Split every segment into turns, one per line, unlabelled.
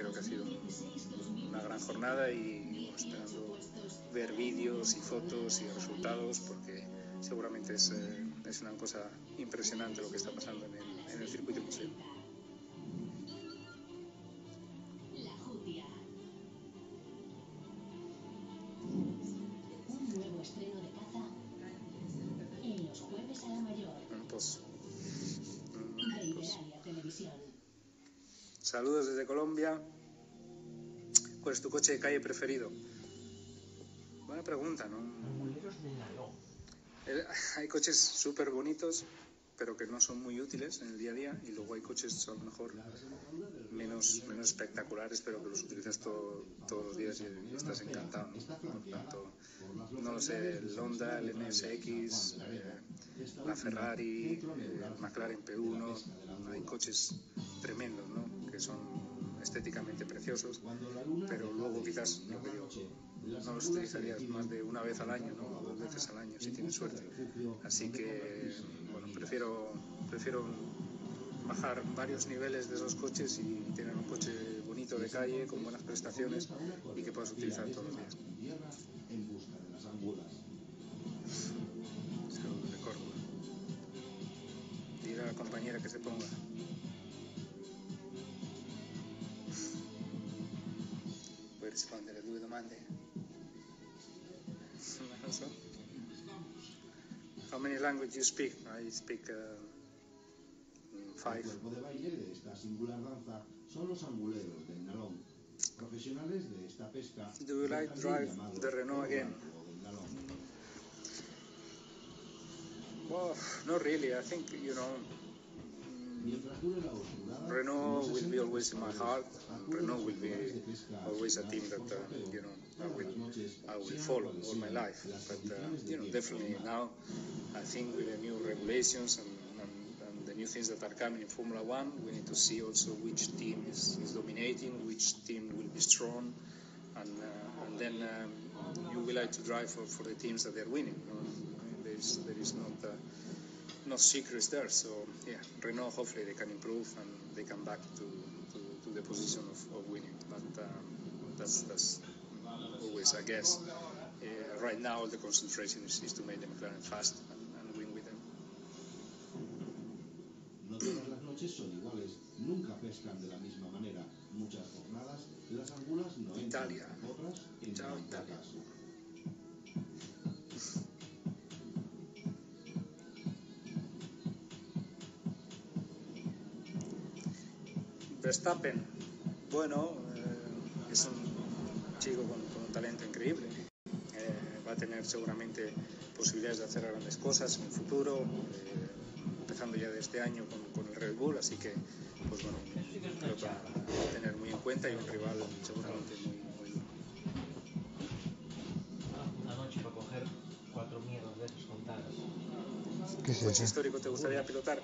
creo que ha sido una gran jornada y esperando ver vídeos y fotos y resultados, porque seguramente es una cosa impresionante lo que está pasando en el circuito museo. Saludos desde Colombia. ¿Cuál es tu coche de calle preferido? Buena pregunta, ¿no? Hay coches súper bonitos, pero que no son muy útiles en el día a día, y luego hay coches a lo mejor menos espectaculares, pero que los utilizas todos los días y estás encantado, ¿no? Por tanto, no lo sé, el Honda, el NSX, la Ferrari, el McLaren P1, hay coches tremendos, ¿no? Que son estéticamente preciosos, pero luego quizás, lo que digo, no los utilizarías más de una vez al año, ¿no? O 2 veces al año, si tienes suerte. Así que, bueno, prefiero bajar varios niveles de esos coches y tener un coche bonito de calle, con buenas prestaciones y que puedas utilizar todos los días. Saludos de Córdoba. Dile a la compañera que se ponga. Puoi rispondere a 2 domande? Non lo so. How many languages you speak? I speak 5.
El cuerpo de baile de esta singular danza son los anguleros del Nalón, profesionales de esta pesca.
Do you like drive the Renault again? Well, not really. I think, Renault will be always in my heart, and Renault will be always a team that I will follow all my life. But definitely now, I think with the new regulations and the new things that are coming in Formula One, we need to see also which team is dominating, which team will be strong, and then you will like to drive for the teams that they're winning. There is not secrets there, so yeah, Renault, hopefully they can improve and they come back to the position of winning, but that's always a guess. Right now the concentration is to make the McLaren fast and win with them.
No todas las noches son iguales, nunca pescan de la misma manera. Muchas jornadas las angulas no entran, otras entran pocas.
Verstappen, bueno, es un chico con un talento increíble. Va a tener seguramente posibilidades de hacer grandes cosas en el futuro, empezando ya de este año con el Red Bull, así que, pues bueno, creo que va a tener muy en cuenta y un rival seguramente muy duro.
Una noche para coger 4 mierdas de esos contadas.
¿Qué coche histórico te gustaría pilotar?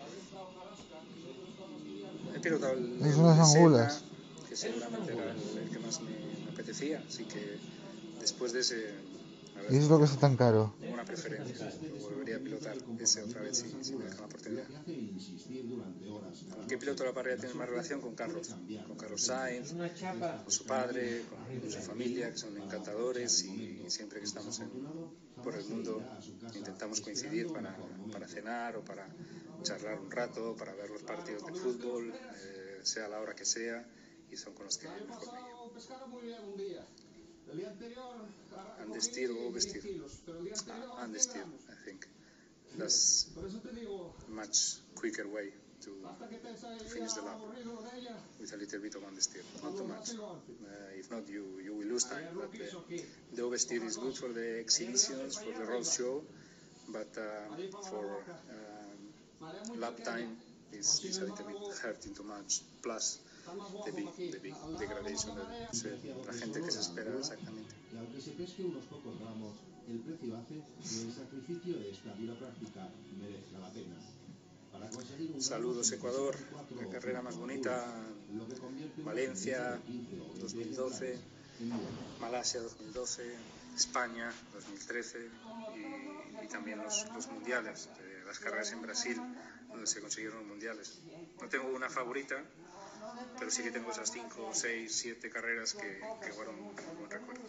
He pilotado el
Senna,
que seguramente era el que más me apetecía, así que después de ese...
¿Y eso es lo que está tan caro?
Tengo una preferencia, lo volvería a pilotar ese otra vez si me dejan la oportunidad. ¿Con qué piloto de la parrilla tienes más relación? Con Carlos Sainz, con su padre, con su familia, que son encantadores, y siempre que estamos por el mundo intentamos coincidir para cenar o para charlar un rato, para ver los partidos de fútbol, sea la hora que sea, y son con los que mejor me llevo. Understeer or oversteer? Understeer, I think. That's a much quicker way to finish the lap with a little bit of understeer. Not too much. If not, you will lose time. But the oversteer is good for the exhibitions, for the road show, but for lap time is a little bit hurting too much. Plus the big degradation de la gente que se espera exactamente.
Y aunque se pesque unos pocos gramos, el precio hace que el sacrificio de esta dura práctica merezca la pena.
Saludos Ecuador, la carrera más bonita, Valencia 2012, Malasia 2012, España 2013 y también los mundiales, las carreras en Brasil donde se consiguieron los mundiales. No tengo una favorita, pero sí que tengo esas 5, 6, 7 carreras que guardan un buen recuerdo.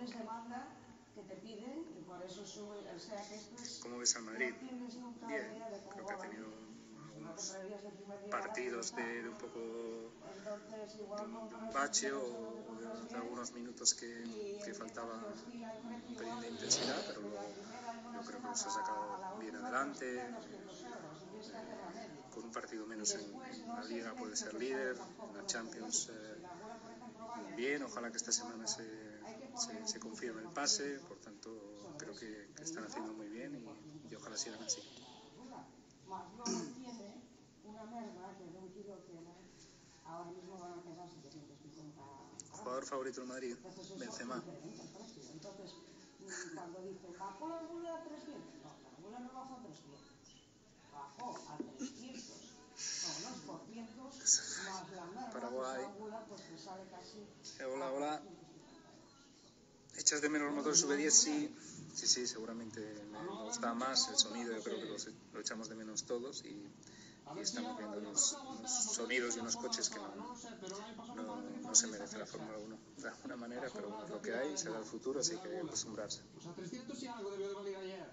¿Cómo ves al Madrid? Bien, creo que ha tenido algunos partidos de un poco de un bache o de algunos minutos que faltaba un pelín de intensidad, pero luego yo creo que los ha sacado bien adelante. Con un partido menos en la Liga puede ser líder, en la Champions bien, ojalá que esta semana se confirme el pase, por tanto creo que están haciendo muy bien y ojalá sigan así. ¿Jugador favorito del Madrid? Benzema. Paraguay. Hola. ¿Echas de menos los motores V10? Sí, seguramente me gustaba más el sonido, yo creo que lo echamos de menos todos y estamos viendo unos sonidos y unos coches que no se merece la Fórmula 1 de alguna manera, pero bueno, es lo que hay, será el futuro, así que hay que acostumbrarse.
Pues a 300 y algo debió de valer ayer.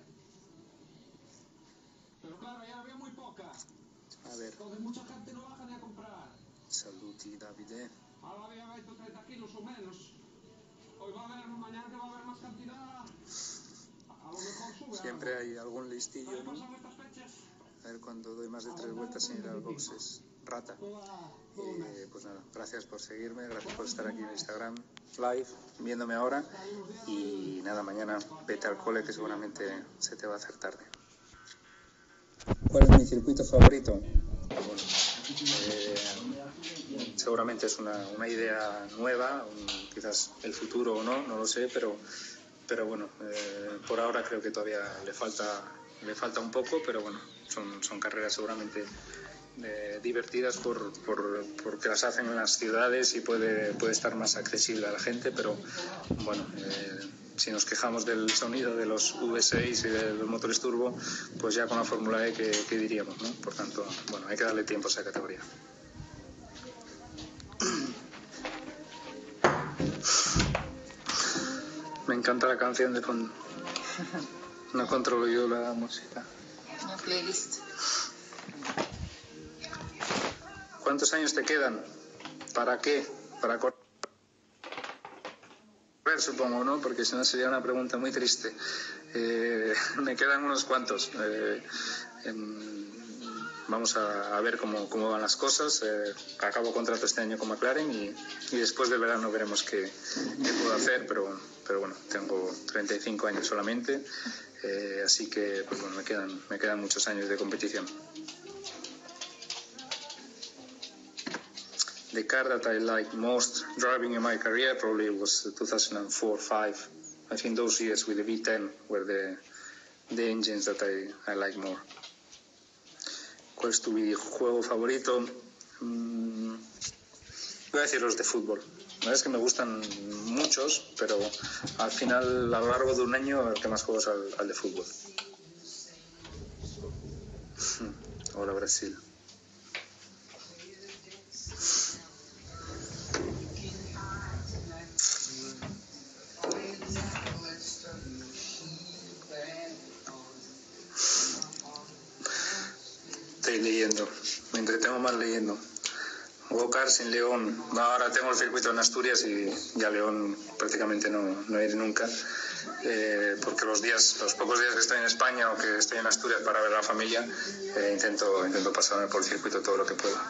Pero claro, ayer había muy poca.
A ver.
Entonces mucha gente no baja ni a comprar.
Saluti, Davide.
Ahora había 20 o 30 kilos o menos. Hoy va a haber, mañana que va a haber más cantidad. A lo mejor sube.
Siempre hay algún listillo, ¿no? A ver, cuando doy más de 3 vueltas sin ir al boxes. Rata. Pues nada, gracias por seguirme, gracias por estar aquí en Instagram Live, viéndome ahora. Y nada, mañana vete al cole que seguramente se te va a hacer tarde. ¿Cuál es mi circuito favorito? Bueno, seguramente es una idea nueva, quizás el futuro o no lo sé, pero bueno, por ahora creo que todavía le falta un poco, pero bueno, son carreras seguramente divertidas porque las hacen en las ciudades y puede estar más accesible a la gente, pero bueno, si nos quejamos del sonido de los V6 y de los motores turbo, pues ya con la Fórmula E ¿qué diríamos, ¿no? Por tanto, bueno, hay que darle tiempo a esa categoría. Me encanta la canción de fondo. No controlo yo la música.
Una playlist.
¿Cuántos años te quedan? ¿Para qué? ¿Para correr, supongo, no? Porque si no sería una pregunta muy triste. Me quedan unos cuantos. Vamos a ver cómo van las cosas. Acabo contrato este año con McLaren y después del verano veremos qué puedo hacer, pero bueno, tengo 35 años solamente, así que pues bueno, me quedan muchos años de competición. The car that I liked most driving in my career probably was 2004-5. I think those years with the V10 were the engines that I like more. ¿Cuál es tu videojuego favorito? Voy a decir los de fútbol. La verdad es que me gustan muchos, pero al final, a lo largo de un año, el que más juego es al de fútbol. Hola, Brasil. Estoy leyendo, me entretengo más leyendo. Go-karts en León, ahora tengo el circuito en Asturias y a León prácticamente no iré nunca, porque los pocos días que estoy en España o que estoy en Asturias para ver a la familia, intento pasarme por el circuito todo lo que pueda.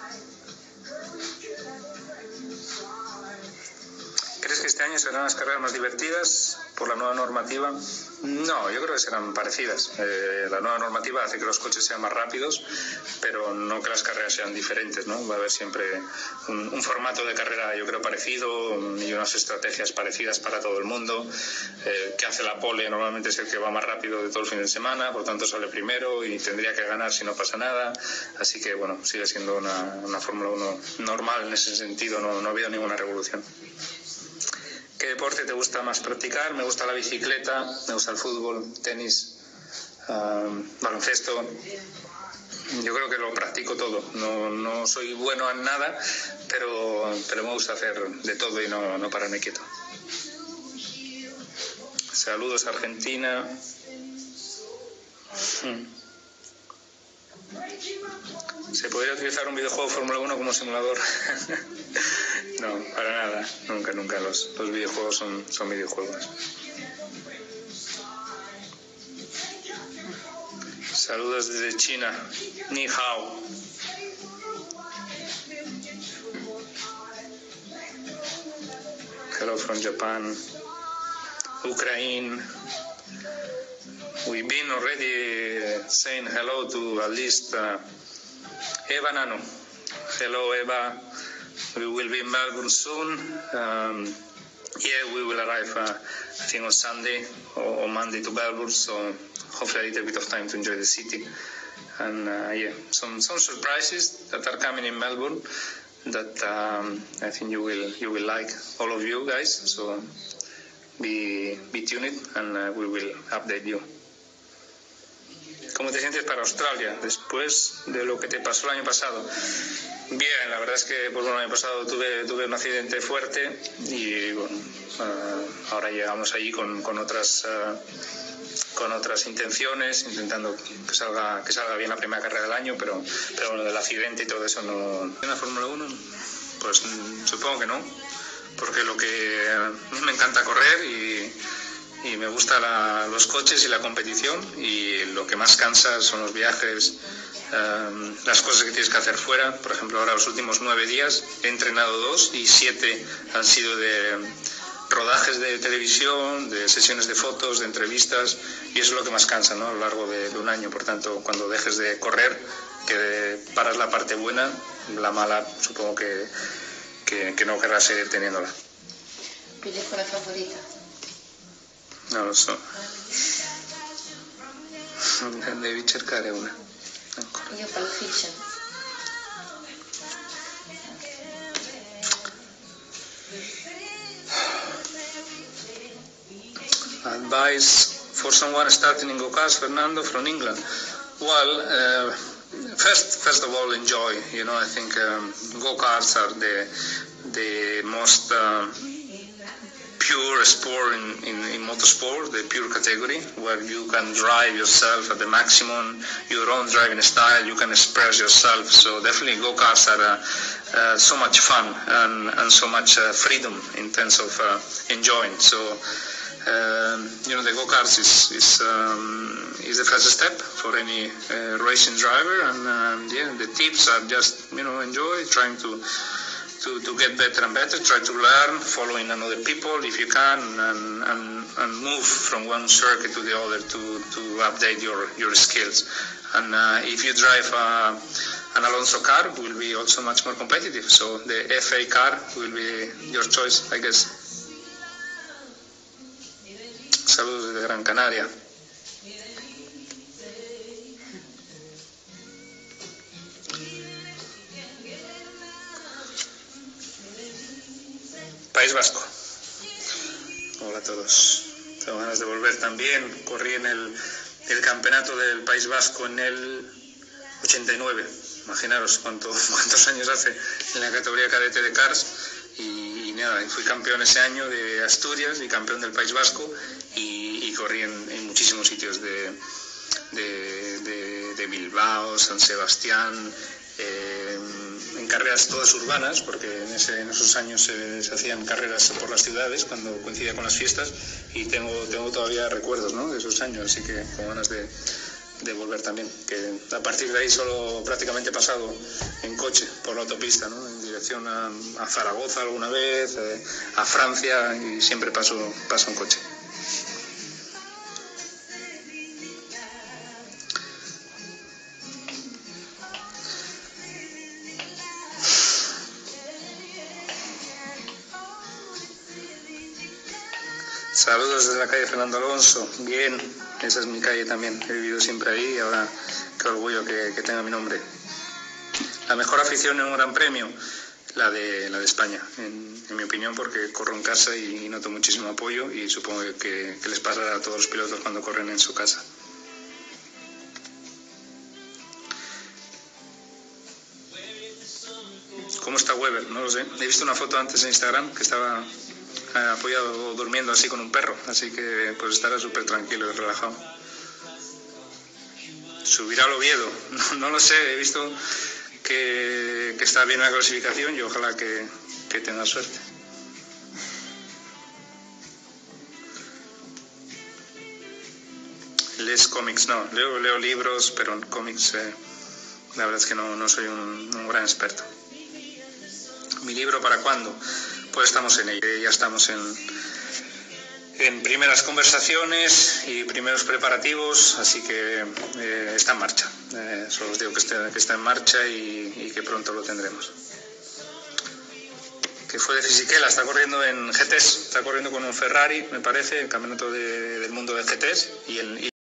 ¿Crees que este año serán las carreras más divertidas por la nueva normativa? No, yo creo que serán parecidas. La nueva normativa hace que los coches sean más rápidos, pero no que las carreras sean diferentes, ¿no? Va a haber siempre un formato de carrera, yo creo, parecido y unas estrategias parecidas para todo el mundo. Que hace la pole normalmente es el que va más rápido de todo el fin de semana, por tanto sale primero y tendría que ganar si no pasa nada. Así que, bueno, sigue siendo una Fórmula 1 normal en ese sentido, no ha habido ninguna revolución. ¿Qué deporte te gusta más practicar? Me gusta la bicicleta, me gusta el fútbol, tenis, baloncesto, Yo creo que lo practico todo. No soy bueno en nada, pero me gusta hacer de todo y no pararme quieto. Saludos Argentina. ¿Se podría utilizar un videojuego de Fórmula 1 como simulador? No, para nada. Nunca. Los videojuegos son videojuegos. Saludos desde China. Ni hao. Hello from Japan. Ukraine. We've been already saying hello to at least Eva Nano. Hello Eva. We will be in Melbourne soon. We will arrive I think on Sunday or Monday to Melbourne, so hopefully a little bit of time to enjoy the city. And some surprises that are coming in Melbourne that I think you will like, all of you guys. So be tuned and we will update you. ¿Cómo te sientes para Australia después de lo que te pasó el año pasado? Bien, la verdad es que el año pasado tuve un accidente fuerte y bueno, ahora llegamos allí con otras intenciones, intentando que salga bien la primera carrera del año, pero bueno, del accidente y todo eso no. ¿En la Fórmula 1? Pues supongo que no, porque a mí me encanta correr y me gustan los coches y la competición, y lo que más cansa son los viajes, las cosas que tienes que hacer fuera. Por ejemplo, ahora los últimos 9 días he entrenado 2 y 7 han sido de rodajes de televisión, de sesiones de fotos, de entrevistas, y eso es lo que más cansa, ¿no? A lo largo de un año. Por tanto, cuando dejes de correr, que paras la parte buena, la mala supongo que no querrás seguir teniéndola.
¿Película favorita?
Non lo so. Devi cercare una. Ancora.
Io Pulp Fiction.
Advice for someone starting in go-karts, Fernando from England. Well, first of all, enjoy. I think go-karts are the most pure sport in motorsport, the pure category, where you can drive yourself at the maximum, your own driving style, you can express yourself. So definitely go-karts are so much fun and so much freedom in terms of enjoying. So the go-karts is the first step for any racing driver, and the tips are just enjoy, trying to get better and better, try to learn, following another people if you can, and move from one circuit to the other to update your skills. And if you drive an Alonso car, will be also much more competitive. So the FA car will be your choice, I guess. Saludos desde Gran Canaria. País Vasco. Hola a todos. Tengo ganas de volver también. Corrí en el campeonato del País Vasco en el 89. Imaginaros cuántos años hace en la categoría cadete de Cars. Y nada, fui campeón ese año de Asturias y campeón del País Vasco, y corrí en muchísimos sitios de Bilbao, San Sebastián, en carreras todas urbanas, porque en esos años se hacían carreras por las ciudades cuando coincidía con las fiestas, y tengo todavía recuerdos, ¿no?, de esos años, así que con ganas de volver también, que a partir de ahí solo prácticamente he pasado en coche por la autopista, ¿no?, en dirección a Zaragoza alguna vez, a Francia, y siempre paso en coche. Saludos desde la calle Fernando Alonso. Bien, esa es mi calle también. He vivido siempre ahí y ahora qué orgullo que tenga mi nombre. La mejor afición en un gran premio, la de España, en mi opinión, porque corro en casa y noto muchísimo apoyo, y supongo que les pasará a todos los pilotos cuando corren en su casa. no lo sé. He visto una foto antes en Instagram que estaba apoyado durmiendo así con un perro, así que pues estará súper tranquilo y relajado. Subirá al Oviedo, no lo sé, he visto que está bien la clasificación y ojalá que tenga suerte. ¿Lees cómics? No, leo libros, pero en cómics la verdad es que no soy un gran experto. ¿Mi libro para cuándo? Pues estamos en ello, ya estamos en primeras conversaciones y primeros preparativos, así que está en marcha. Solo os digo que está en marcha y que pronto lo tendremos. Que fue de Fisichella, está corriendo en GTs, está corriendo con un Ferrari, me parece, el campeonato del mundo de GTs, y